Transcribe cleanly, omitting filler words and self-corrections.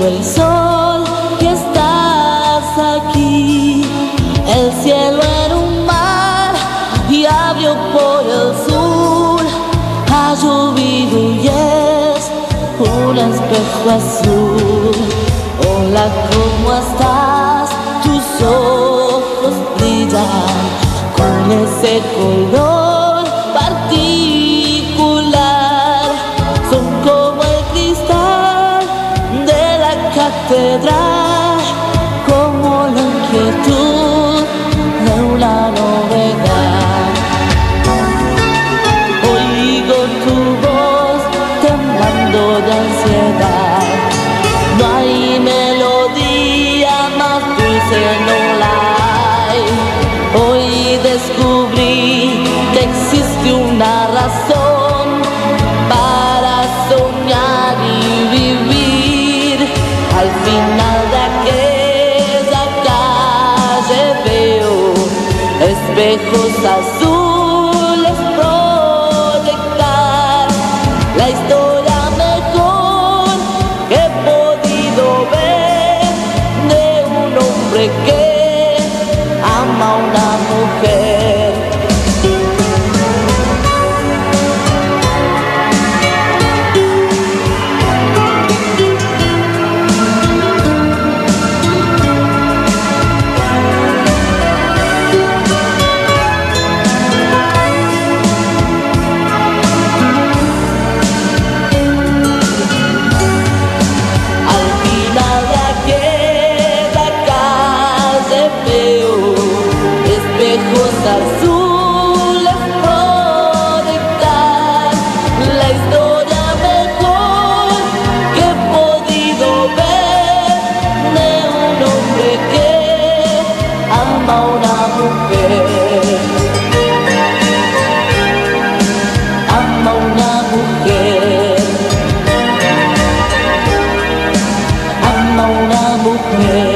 el sol que estás aquí. El cielo era un mar y abrió por el sur. Ha llovido y es un espejo azul. Hola, ¿cómo estás? Tus ojos brillan con ese color particular. Son como el cristal de la catedral, como la inquietud de una novedad. Oigo tu voz temblando de ansiedad. No hay melodía más dulce, no la hay. Hoy descubrí que existe una razón para soñar y vivir. Al final de aquella calle veo espejos azules proyectar la historia mejor que he podido ver de un hombre que ama a una mujer. Azules proyectar la historia mejor que he podido ver de un hombre que ama a una mujer. Ama a una mujer. Ama a una mujer.